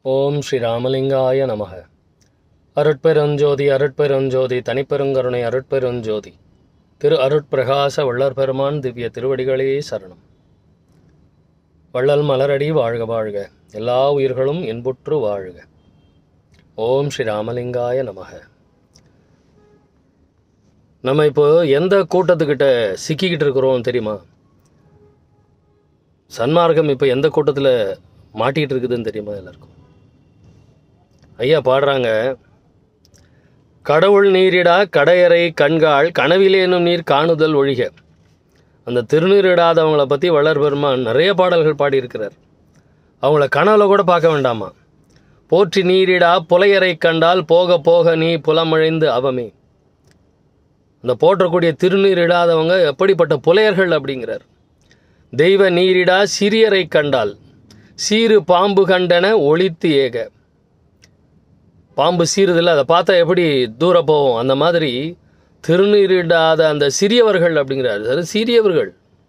ஓம் ஸ்ரீ ராமலிங்காய நமக. அருட்பெருஞ்சோதி அருட்பெருஞ்சோதி தனிப்பெருங்கருணை அருட்பெருஞ்சோதி திரு அருட்பிரகாச வள்ளற் பெருமான் திவ்ய திருவடிகளே சரணம். வள்ளல் மலரடி வாழ்க வாழ்க, எல்லா உயிர்களும் இன்புற்று வாழ்க. ஓம் ஸ்ரீ ராமலிங்காய நமக. நம்ம இப்போ எந்த கூட்டத்துக்கிட்ட சிக்கிக்கிட்டு இருக்கிறோம் தெரியுமா? சன்மார்க்கம் இப்போ எந்த கூட்டத்தில் மாட்டிகிட்டு இருக்குதுன்னு தெரியுமா எல்லாருக்கும்? ஐயா பாடுறாங்க, கடவுள் நீரிடா கடையறை கண்காள் கனவிலேனும் நீர் காணுதல் ஒழிக. அந்த திருநீரிடாதவங்களை பற்றி வள்ளற் பெருமான் நிறைய பாடல்கள் பாடியிருக்கிறார். அவங்கள கனவுல கூட பார்க்க வேண்டாமா. போற்றி நீரிடா புலையறை கண்டால் போக போக நீ புலமழிந்து அவமே. அந்த போற்றக்கூடிய திருநீரிடாதவங்க எப்படிப்பட்ட புலையர்கள் அப்படிங்கிறார். தெய்வ நீரிடா சிறியரை கண்டால் சீறு பாம்பு கண்டன ஒளித்து ஏக. பாம்பு சீறுதில்ல, அதை பார்த்தா எப்படி தூர போவோம், அந்த மாதிரி திருநீரிடாத அந்த சிறியவர்கள் அப்படிங்கிறார். அது சிறியவர்கள்.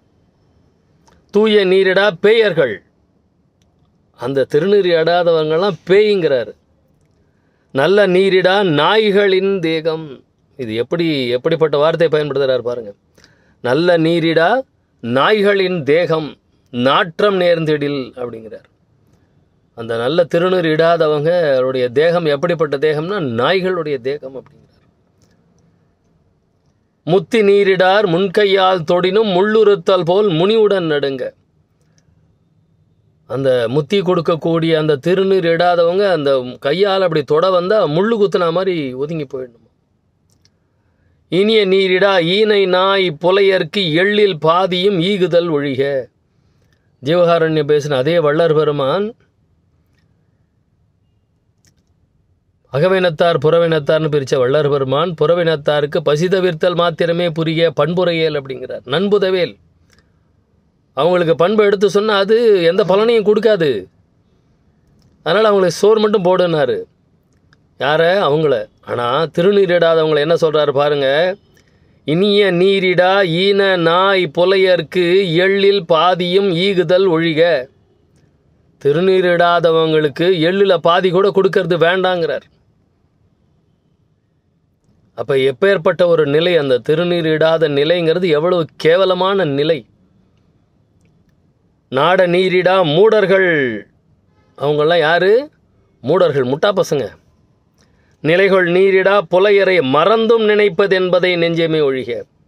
தூய நீரிடா பேயர்கள், அந்த திருநீர் இடாதவங்கள்லாம் பேய்ங்கிறார். நல்ல நீரிடா நாய்களின் தேகம். இது எப்படிப்பட்ட வார்த்தை பயன்படுத்துகிறார் பாருங்க. நல்ல நீரிடா நாய்களின் தேகம் நாற்றம் நேர்ந்திடில் அப்படிங்கிறார். அந்த நல்ல திருநீர் இடாதவங்க அவருடைய தேகம் எப்படிப்பட்ட தேகம்னா நாய்களுடைய தேகம் அப்படிங்கிறார். முத்தி நீரிடார் முன்கையால் தொடினும் முள்ளுறுத்தல் போல் முனிவுடன் நடுங்க. அந்த முத்தி கொடுக்கக்கூடிய அந்த திருநீர் இடாதவங்க அந்த கையால் அப்படி தொட வந்தால் முள்ளு குத்துனா மாதிரி ஒதுங்கி போயிடணும். இனிய நீரிடா ஈனை நாய் புலையர்க்கு எள்ளில் பாதியும் ஈகுதல் ஒழிக. ஜீவகாரண்யம் பேசின அதே வள்ளற் பெருமான் அகவினத்தார் புறவினத்தார்னு பிரித்த வள்ளற் பெருமான் புறவினத்தாருக்கு பசிதவிர்த்தல் மாத்திரமே புரிய பண்புரையல் அப்படிங்கிறார். நண்புதவேல். அவங்களுக்கு பண்பை எடுத்து சொன்னால் அது எந்த பலனையும் கொடுக்காது. அதனால் அவங்களுக்கு சோறு மட்டும் போடுனாரு. யாரை? அவங்கள. ஆனால் திருநீரிடாதவங்களை என்ன சொல்கிறாரு பாருங்க. இனிய நீரிடா ஈன நாய் புலையர்க்கு எள்ளில் பாதியும் ஈகுதல் ஒழிக. திருநீரிடாதவங்களுக்கு எள்ளில் பாதி கூட கொடுக்கறது வேண்டாங்கிறார். அப்போ எப்பேற்பட்ட ஒரு நிலை அந்த திருநீர் இடாத நிலைங்கிறது, எவ்வளவு கேவலமான நிலை. நாட நீரிடா மூடர்கள். அவங்கெல்லாம் யாரு? மூடர்கள், முட்டா பசங்க. நிலைகள் நீரிடா புலையரை மறந்தும் நினைப்பது என்பதை நெஞ்சமே ஒழிக.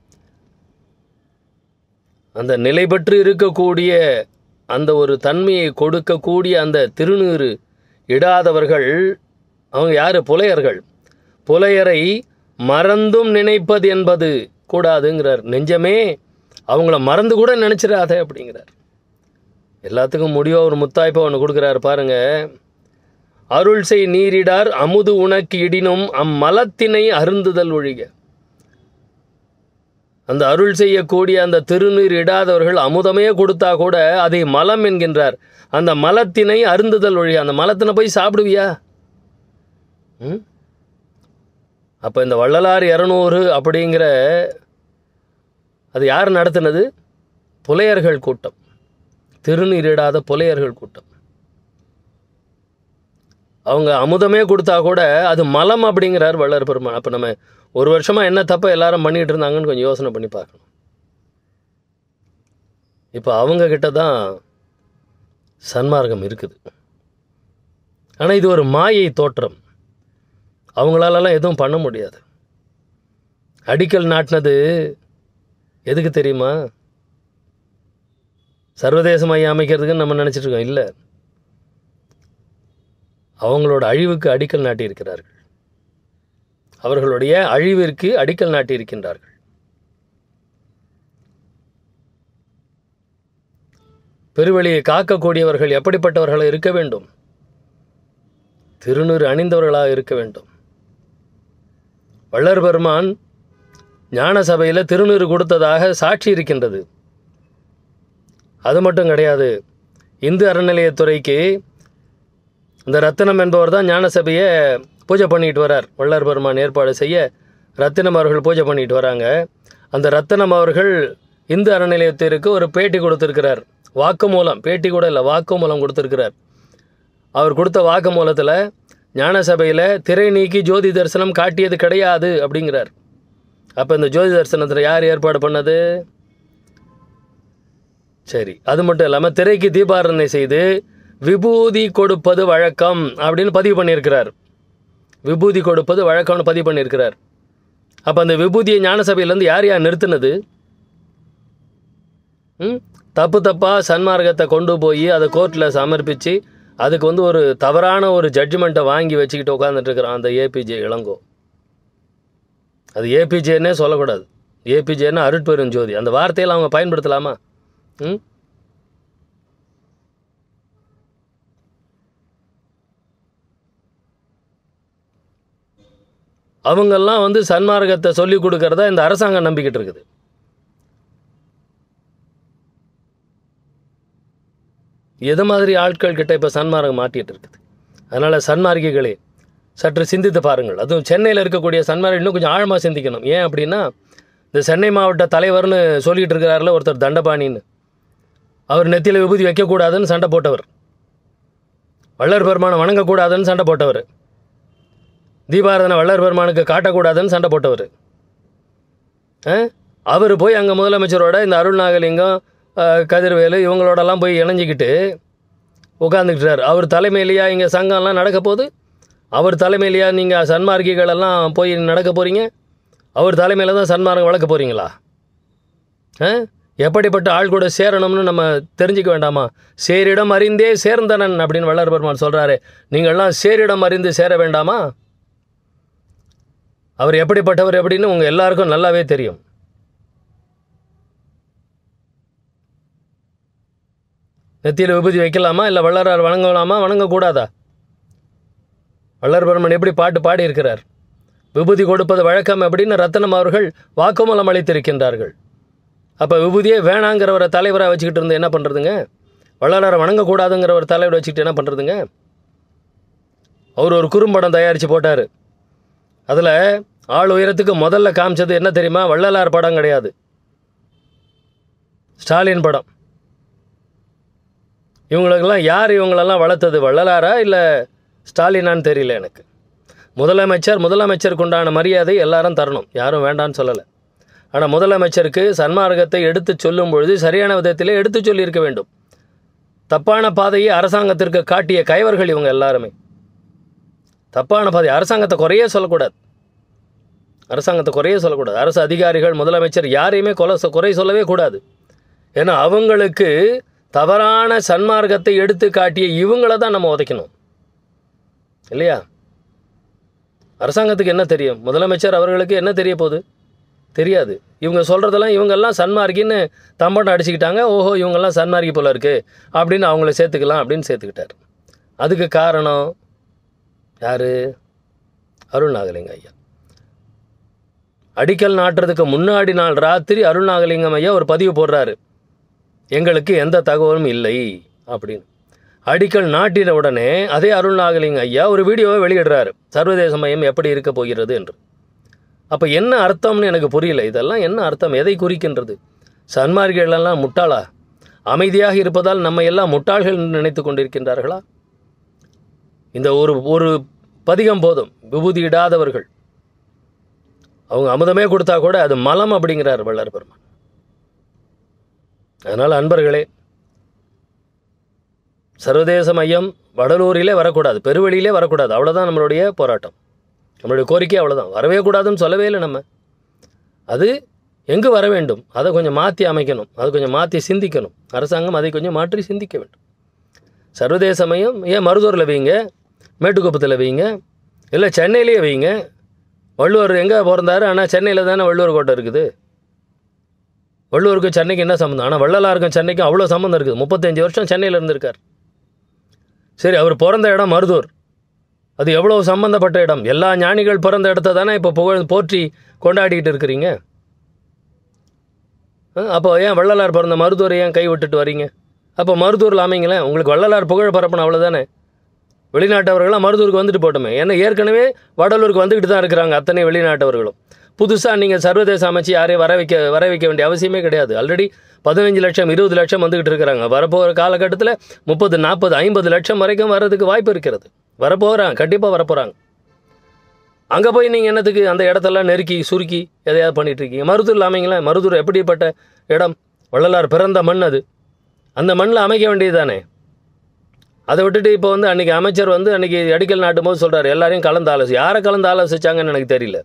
அந்த நிலை பெற்று இருக்கக்கூடிய அந்த ஒரு தன்மையை கொடுக்கக்கூடிய அந்த திருநீறு இடாதவர்கள் அவங்க யாரு? புலையர்கள். புலையரை மறந்தும் நினைப்பது என்பது கூடாதுங்கிறார். நெஞ்சமே அவங்கள மறந்து கூட நினைச்சிடாத அப்படிங்கிறார். எல்லாத்துக்கும் முடிவாக ஒரு முத்தாய்ப்பை ஒன்று கொடுக்குறாரு பாருங்க. அருள் செய் நீரிடார் அமுது உனக்கு இடினும் அம்மலத்தினை அருந்துதல் ஒழிக. அந்த அருள் செய்யக்கூடிய அந்த திருநீர் இடாதவர்கள் அமுதமே கொடுத்தா கூட அதை மலம் என்கின்றார். அந்த மலத்தினை அருந்துதல் ஒழிக. அந்த மலத்தினை போய் சாப்பிடுவியா? அப்போ இந்த வள்ளலார் 200 அப்படிங்கிற அது யார் நடத்தினது? புலையர்கள் கூட்டம், திருநீரிடாத புலையர்கள் கூட்டம். அவங்க அமுதமே கொடுத்தா கூட அது மலம் அப்படிங்கிறார் வள்ளற் பெருமான். அப்போ நம்ம ஒரு வருஷமாக என்ன தப்ப எல்லாரும் பண்ணிகிட்டு இருந்தாங்கன்னு கொஞ்சம் யோசனை பண்ணி பார்க்கணும். இப்போ அவங்க கிட்ட தான் சன்மார்க்கம் இருக்குது. ஆனால் இது ஒரு மாயை தோற்றம். அவங்களாலலாம் எதுவும் பண்ண முடியாது. அடிக்கல் நாட்டினது எதுக்கு தெரியுமா? சர்வதேச மையம் அமைக்கிறதுக்குன்னு நம்ம நினச்சிட்டு இருக்கோம். இல்லை, அவங்களோட அழிவுக்கு அடிக்கல் நாட்டியிருக்கிறார்கள். அவர்களுடைய அழிவிற்கு அடிக்கல் நாட்டியிருக்கின்றார்கள். பெருவெளியை காக்கக்கூடியவர்கள் எப்படிப்பட்டவர்களாக இருக்க வேண்டும்? திருநீர் அணிந்தவர்களாக இருக்க வேண்டும். வள்ளற் பெருமான் ஞான சபையில் திருநீர் கொடுத்ததாக சாட்சி இருக்கின்றது. அது மட்டும் கிடையாது. இந்து அறநிலையத்துறைக்கு இந்த ரத்தினம் என்பவர் தான் ஞான சபையை பூஜை பண்ணிட்டு வரார். வள்ளற் பெருமான் ஏற்பாடு செய்ய ரத்தினம் அவர்கள் பூஜை பண்ணிட்டு வராங்க. அந்த ரத்தினம் அவர்கள் இந்து அறநிலையத்திற்கு ஒரு பேட்டி கொடுத்திருக்கிறார். வாக்குமூலம், பேட்டி கூட இல்லை, வாக்குமூலம் கொடுத்திருக்கிறார். அவர் கொடுத்த வாக்குமூலத்தில் ஞான சபையில் திரை நீக்கி ஜோதி தரிசனம் காட்டியது கிடையாது அப்படிங்கிறார். அப்போ இந்த ஜோதி தரிசனத்தில் யார் ஏற்பாடு பண்ணது? சரி, அது மட்டும் இல்லாமல் திரைக்கு தீபாராதனை செய்து விபூதி கொடுப்பது வழக்கம் அப்படின்னு பதிவு பண்ணியிருக்கிறார். விபூதி கொடுப்பது வழக்கம்னு பதிவு பண்ணியிருக்கிறார். அப்போ அந்த விபூதியை ஞான சபையிலேருந்து யார் நிறுத்தினது? தப்பாக சன்மார்க்கத்தை கொண்டு போய் அதை கோர்ட்டில் சமர்ப்பித்து அதுக்கு ஒரு தவறான ஒரு ஜட்ஜ்மெண்ட்டை வாங்கி வச்சுக்கிட்டு உட்காந்துட்டு இருக்கிறான் அந்த ஏபிஜே இளங்கோ. அது ஏபிஜேன்னே சொல்லக்கூடாது. ஏபிஜேன்னா அருட்பெரும் ஜோதி. அந்த வார்த்தையில் அவங்க பயன்படுத்தலாமா? அவங்கெல்லாம் சன்மார்க்கத்தை சொல்லி கொடுக்கறதா இந்த அரசாங்கம் நம்பிக்கிட்டு இருக்குது. எது மாதிரி ஆட்கள் கிட்ட இப்போ சன்மார்க்கம் மாட்டிகிட்டு இருக்குது. அதனால் சன்மார்க்கிகளே சற்று சிந்தித்து பாருங்கள். அதுவும் சென்னையில் இருக்கக்கூடிய சன்மார்க்கம் இன்னும் கொஞ்சம் ஆழமாக சிந்திக்கணும். ஏன் அப்படின்னா, இந்த சென்னை மாவட்ட தலைவர்னு சொல்லிகிட்டு இருக்கிறாரில் ஒருத்தர் தண்டபாணின்னு, அவர் நெத்தியில் விபூதி வைக்கக்கூடாதுன்னு சண்டை போட்டவர், வள்ளர் பெருமானை வணங்கக்கூடாதுன்னு சண்டை போட்டவர், தீபாராதனை வள்ளர் பெருமானுக்கு காட்டக்கூடாதுன்னு சண்டை போட்டவர். அவர் போய் அங்கே முதலமைச்சரோட இந்த அருள்நாகலிங்கம், கதிர்வேலு இவங்களோடலாம் போய் இணைஞ்சிக்கிட்டு உட்காந்துக்கிட்டார். அவர் தலைமையிலையா இங்கே சங்கம்லாம் நடக்க போகுது? அவர் தலைமையிலையா நீங்கள் சன்மார்க்கிகளெல்லாம் போய் நடக்க போகிறீங்க? அவர் தலைமையில் தான் சன்மார்க்கம் வளர்க்க போகிறீங்களா? எப்படிப்பட்ட ஆள் கூட சேரணும்னு நம்ம தெரிஞ்சிக்க வேண்டாமா? சேரிடம் அறிந்தே சேர்ந்தனன் அப்படின்னு வள்ளர் பெருமான் சொல்கிறாரு. நீங்கள்லாம் சேரிடம் அறிந்து சேர வேண்டாமா? அவர் எப்படிப்பட்டவர் எப்படின்னு உங்கள் எல்லாருக்கும் நல்லாவே தெரியும். நெத்தியில் விபூதி வைக்கலாமா? இல்லை வள்ளலார் வணங்கலாமா? வணங்கக்கூடாதா? வள்ளர் பெருமான் எப்படி பாட்டு பாடியிருக்கிறார்? விபூதி கொடுப்பது வழக்கம் அப்படின்னு ரத்தனம் அவர்கள் வாக்குமூலம் அளித்திருக்கின்றார்கள். அப்போ விபூதியே வேணாங்கிற ஒரு தலைவராக வச்சுக்கிட்டு இருந்து என்ன பண்ணுறதுங்க? வள்ளலாரை வணங்கக்கூடாதுங்கிற ஒரு தலைவரை வச்சுக்கிட்டு என்ன பண்ணுறதுங்க? அவர் ஒரு குறும்படம் தயாரித்து போட்டார். அதில் ஆள் உயரத்துக்கு முதல்ல காமிச்சது என்ன தெரியுமா? வள்ளலார் படம் கிடையாது, ஸ்டாலின் படம். இவங்களுக்கெல்லாம் யார் இவங்களெல்லாம் வளர்த்தது? வள்ளலாரா இல்லை ஸ்டாலினான்னு தெரியல எனக்கு. முதலமைச்சருக்கு உண்டான மரியாதை எல்லாரும் தரணும், யாரும் வேண்டான்னு சொல்லலை. ஆனால் முதலமைச்சருக்கு சன்மார்க்கத்தை எடுத்து சொல்லும் பொழுது சரியான விதத்திலே எடுத்து சொல்லியிருக்க வேண்டும். தப்பான பாதையை அரசாங்கத்திற்கு காட்டிய கைவர்கள் இவங்க எல்லாருமே. தப்பான பாதை, அரசாங்கத்தை குறையே சொல்லக்கூடாது. அரசு அதிகாரிகள், முதலமைச்சர் யாரையுமே குறை சொல்லவே கூடாது. ஏன்னா அவங்களுக்கு தவறான சன்மார்க்கத்தை எடுத்து காட்டிய இவங்களை தான் நம்ம உதைக்கணும் இல்லையா? அரசாங்கத்துக்கு என்ன தெரியும்? முதலமைச்சர் அவர்களுக்கு என்ன தெரிய போகுது? தெரியாது. இவங்க சொல்கிறதெல்லாம் இவங்கெல்லாம் சன்மார்க்கின்னு தம்பட்டம் அடிச்சுக்கிட்டாங்க. ஓஹோ, இவங்கெல்லாம் சன்மார்க்கி போல இருக்குது அப்படின்னு அவங்கள சேர்த்துக்கலாம் அப்படின்னு சேர்த்துக்கிட்டார். அதுக்கு காரணம் யார்? அருள்நாகலிங்கம் ஐயா. அடிக்கல் நாட்டுறதுக்கு முன்னாடி நாள் ராத்திரி அருள்நாகலிங்கம் ஐயா ஒரு பதிவு போடுறாரு, எங்களுக்கு எந்த தகவலும் இல்லை அப்படின்னு. அடிக்கல் நாட்டின உடனே அதே அருள்நாகலிங்கம் ஐயா ஒரு வீடியோவை வெளியிடுறாரு, சர்வதேச மையம் எப்படி இருக்க போகிறது என்று. அப்போ என்ன அர்த்தம்னு எனக்கு புரியல. இதெல்லாம் என்ன அர்த்தம்? எதை குறிக்கின்றது? சன்மார்க்கிகளெல்லாம் முட்டாளா? அமைதியாக இருப்பதால் நம்ம எல்லாம் முட்டாள்கள் நினைத்து கொண்டிருக்கின்றார்களா? இந்த ஒரு பதிகம் போதும். விபூதி இடாதவர்கள் அவங்க அமுதமே கொடுத்தா கூட அது மலம் அப்படிங்கிறார் வள்ளர் பெருமான். அதனால் அன்பர்களே, சர்வதேச மையம் வடலூரிலே வரக்கூடாது, பெருவெளியிலே வரக்கூடாது. அவ்வளோதான் நம்மளுடைய போராட்டம், நம்மளுடைய கோரிக்கை அவ்வளோதான். வரவே கூடாதுன்னு சொல்லவே இல்லை நம்ம. அது எங்கு வர வேண்டும் அதை கொஞ்சம் மாற்றி அமைக்கணும், அதை கொஞ்சம் மாற்றி சிந்திக்கணும். அரசாங்கம் அதை கொஞ்சம் மாற்றி சிந்திக்க வேண்டும். சர்வதேச மையம் ஏன் மருதூரில் வைங்க, மேட்டுக்குப்பத்தில் வைங்க, இல்லை சென்னையிலேயே வைங்க. வள்ளுவர் எங்கே பிறந்தார்? ஆனால் சென்னையில் தானே வள்ளுவர் கோட்டை இருக்குது. வள்ளுவருக்கும் சென்னைக்கு என்ன சம்மந்தம்? ஆனால் வள்ளலாருக்கும் சென்னைக்கும் அவ்வளோ சம்மந்தம் இருக்குது. 35 வருஷம் சென்னையில் இருந்திருக்கார். சரி, அவர் பிறந்த இடம் மருதூர், அது எவ்வளோ சம்மந்தப்பட்ட இடம். எல்லா ஞானிகள் பிறந்த இடத்த தானே இப்போ போற்றி கொண்டாடிக்கிட்டு இருக்கிறீங்க. அப்போ ஏன் வள்ளலார் பிறந்த மருதூரை ஏன் கை விட்டுட்டு வரீங்க? அப்போ மருதூரில் அமைங்களேன். உங்களுக்கு வள்ளலார் புகழ் பரப்பணும், அவ்வளோதானே. வெளிநாட்டவர்களாம் மருதூருக்கு வந்துட்டு போட்டோமே. ஏன்னா ஏற்கனவே வடலூருக்கு வந்துக்கிட்டு தான் இருக்கிறாங்க அத்தனை வெளிநாட்டவர்களும். புதுசாக நீங்கள் சர்வதேச அமைச்சு யாரையும் வர வைக்க வேண்டிய அவசியமே கிடையாது. ஆல்ரெடி 15 லட்சம் 20 லட்சம் வந்துக்கிட்டு இருக்கிறாங்க. வரப்போகிற காலகட்டத்தில் 30 40 50 லட்சம் வரைக்கும் வர்றதுக்கு வாய்ப்பு இருக்கிறது. வரப்போகிறாங்க, கண்டிப்பாக வரப்போகிறாங்க. அங்கே போய் நீங்கள் என்னத்துக்கு அந்த இடத்தெல்லாம் நெருக்கி சுருக்கி எதையாவது பண்ணிகிட்ருக்கீங்க? மருதூரில் அமைங்களேன். மருதூர் எப்படிப்பட்ட இடம்? வள்ளலார் பிறந்த மண் அது. அந்த மண்ணில் அமைக்க வேண்டியது தானே. அதை விட்டுட்டு இப்போ வந்து அன்றைக்கி அமைச்சர் வந்து அன்றைக்கி அடிக்கல் நாட்டும் போது சொல்கிறார் எல்லாரையும் கலந்து ஆலோசி. யாரை கலந்து ஆலோசிச்சாங்கன்னு எனக்கு தெரியல.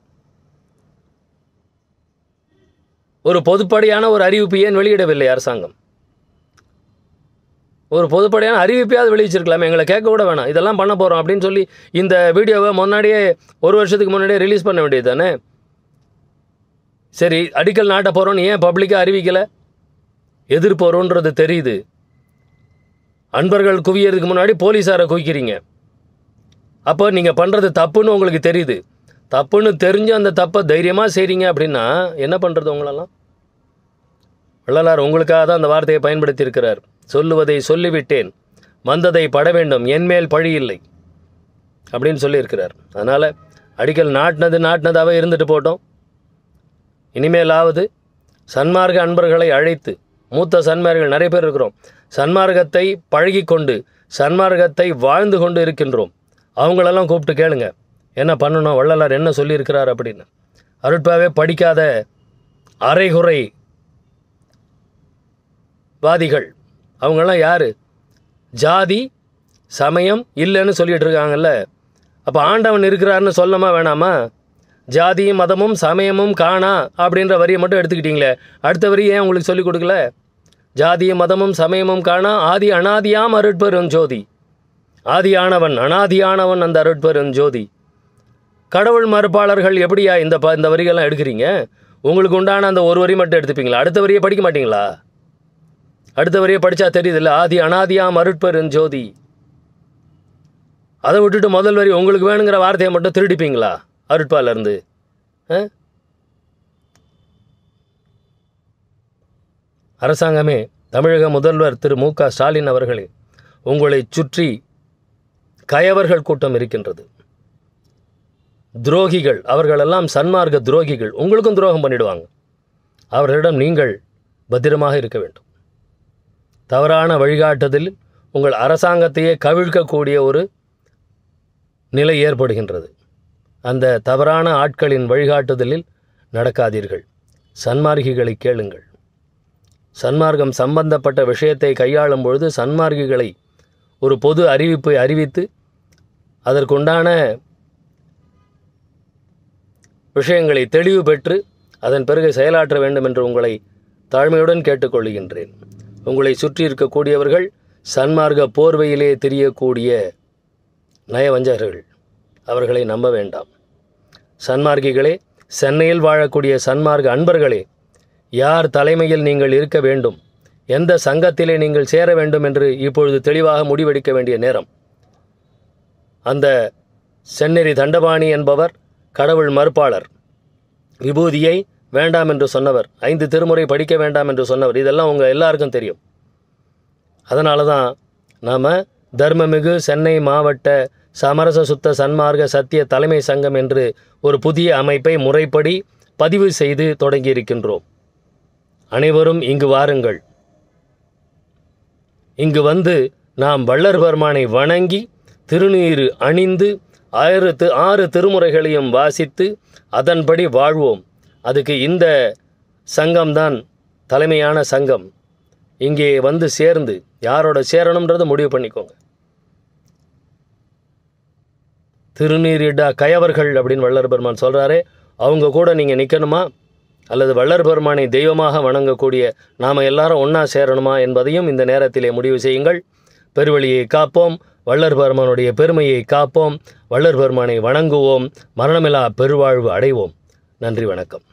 ஒரு பொதுப்படையான ஒரு அறிவிப்பு ஏன் வெளியிடவில்லை அரசாங்கம்? ஒரு பொதுப்படையான அறிவிப்பையாவது வெளியிச்சிருக்கலாமே. எங்களை கேட்க கூட வேணாம், இதெல்லாம் பண்ண போகிறோம் அப்படின்னு சொல்லி இந்த வீடியோவை முன்னாடியே 1 வருஷத்துக்கு முன்னாடியே ரிலீஸ் பண்ண வேண்டியது தானே. சரி, அடிக்கல் நாட்ட போகிறோன்னு ஏன் பப்ளிக்காக அறிவிக்கலை? எதிர்ப்போறோன்றது தெரியுது. அன்பர்கள் குவியறதுக்கு முன்னாடி போலீஸாரை குவிக்கிறீங்க. அப்போ நீங்கள் பண்ணுறது தப்புன்னு உங்களுக்கு தெரியுது. தப்புன்னு தெரிஞ்சு அந்த தப்பை தைரியமாக செய்கிறீங்க அப்படின்னா என்ன பண்ணுறது உங்களெல்லாம்? வள்ளலார் உங்களுக்காக தான் அந்த வார்த்தையை பயன்படுத்தி இருக்கிறார். சொல்லுவதை சொல்லிவிட்டேன், வந்ததை பட வேண்டும், என்மேல் பழி இல்லை அப்படின்னு சொல்லியிருக்கிறார். அதனால் அடிக்கல் நாட்டினதாகவே இருந்துட்டு போட்டோம். இனிமேலாவது சன்மார்க்க அன்பர்களை அழைத்து, மூத்த சன்மார்கள் நிறைய பேர் இருக்கிறோம், சன்மார்க்கத்தை பழகி கொண்டு சன்மார்க்கத்தை வாழ்ந்து கொண்டு இருக்கின்றோம். அவங்களெல்லாம் கூப்பிட்டு கேளுங்க என்ன பண்ணணும், வள்ளலார் என்ன சொல்லியிருக்கிறார் அப்படின்னு. அருட்பாவே படிக்காத அரைகுறை வாதிகள் அவங்கெல்லாம் யார்? ஜாதி சமயம் இல்லைன்னு சொல்லிகிட்டு இருக்காங்கல்ல. அப்போ ஆண்டவன் இருக்கிறாருன்னு சொல்லமா வேணாமா? ஜாதியும் மதமும் சமயமும் காணா அப்படின்ற வரியை மட்டும் எடுத்துக்கிட்டீங்களே, அடுத்த வரி ஏன் உங்களுக்கு சொல்லிக் கொடுக்கல? ஜாதியும் மதமும் சமயமும் காணா ஆதி அனாதியாம் அருட்பெரும் ஜோதி. ஆதியானவன் அனாதியானவன் அந்த அருட்பெரும் ஜோதி. கடவுள் மறுப்பாளர்கள் எப்படியா இந்த வரிகள்லாம் எடுக்கிறீங்க? உங்களுக்கு உண்டான அந்த ஒரு வரி மட்டும் எடுத்துப்பீங்களா? அடுத்த வரியை படிக்க மாட்டீங்களா? அடுத்த வரியை படித்தா தெரியுதில்ல, ஆதி அனாதியாம் அருட்பெரும் ஜோதி. அதை விட்டுட்டு முதல் வரி உங்களுக்கு வேணுங்கிற வார்த்தையை மட்டும் திருடிப்பீங்களா அருட்பாலேருந்து? அரசாங்கமே, தமிழக முதல்வர் திரு மு.க. ஸ்டாலின் அவர்களே, உங்களை சுற்றி கயவர்கள் கூட்டம் இருக்கின்றது. துரோகிகள், அவர்களெல்லாம் சன்மார்க்க துரோகிகள். உங்களுக்கும் துரோகம் பண்ணிடுவாங்க. அவர்களிடம் நீங்கள் பத்திரமாக இருக்க வேண்டும். தவறான வழிகாட்டுதலில் உங்கள் அரசாங்கத்தையே கவிழ்க்கக்கூடிய ஒரு நிலை ஏற்படுகின்றது. அந்த தவறான ஆட்களின் வழிகாட்டுதலில் நடக்காதீர்கள். சன்மார்க்கிகளை கேளுங்கள். சன்மார்க்கம் சம்பந்தப்பட்ட விஷயத்தை கையாளும் பொழுது சன்மார்க்கிகளை ஒரு பொது அறிவிப்பை அறிவித்து அதற்குண்டான விஷயங்களை தெளிவு பெற்று அதன் பிறகு செயலாற்ற வேண்டும் என்று உங்களை தாழ்மையுடன் கேட்டுக்கொள்கின்றேன். உங்களை சுற்றி இருக்கக்கூடியவர்கள் சன்மார்க்க போர்வையிலே தெரியக்கூடிய நயவஞ்சகர்கள். அவர்களை நம்ப வேண்டாம். சன்மார்க்கிகளே, சென்னையில் வாழக்கூடிய சன்மார்க்க அன்பர்களே, யார் தலைமையில் நீங்கள் இருக்க வேண்டும், எந்த சங்கத்திலே நீங்கள் சேர வேண்டும் என்று இப்பொழுது தெளிவாக முடிவெடுக்க வேண்டிய நேரம். அந்த செந்நெறி தண்டபாணி என்பவர் கடவுள் மறுப்பாளர். விபூதியை வேண்டாம் என்று சொன்னவர், 5 திருமுறை படிக்க வேண்டாம் என்று சொன்னவர். இதெல்லாம் உங்கள் எல்லாருக்கும் தெரியும். அதனால தான் நாம் தர்மமிகு சென்னை மாவட்ட சமரச சுத்த சன்மார்க்க சத்திய தலைமை சங்கம் என்று ஒரு புதிய அமைப்பை முறைப்படி பதிவு செய்து தொடங்கியிருக்கின்றோம். அனைவரும் இங்கு வாருங்கள். இங்கு வந்து நாம் வள்ளல் பெருமானை வணங்கி திருநீறு அணிந்து 6 திருமுறைகளையும் வாசித்து அதன்படி வாழ்வோம். அதுக்கு இந்த சங்கம்தான் தலைமையான சங்கம். இங்கே வந்து சேர்ந்து யாரோட சேரணுன்றதை முடிவு பண்ணிக்கோங்க. திருநீரிடா கயவர்கள் அப்படின்னு வள்ளல் பெருமான் சொல்கிறாரே, அவங்க கூட நீங்கள் நிற்கணுமா அல்லது வள்ளல் பெருமானை தெய்வமாக வணங்கக்கூடிய நாம் எல்லாரும் ஒன்றா சேரணுமா என்பதையும் இந்த நேரத்திலே முடிவு செய்யுங்கள். பெருவழியை காப்போம், வள்ளல் பெருமானுடைய பெருமையை காப்போம், வள்ளல் பெருமானை வணங்குவோம், மரணமில்லா பெருவாழ்வு அடைவோம். நன்றி, வணக்கம்.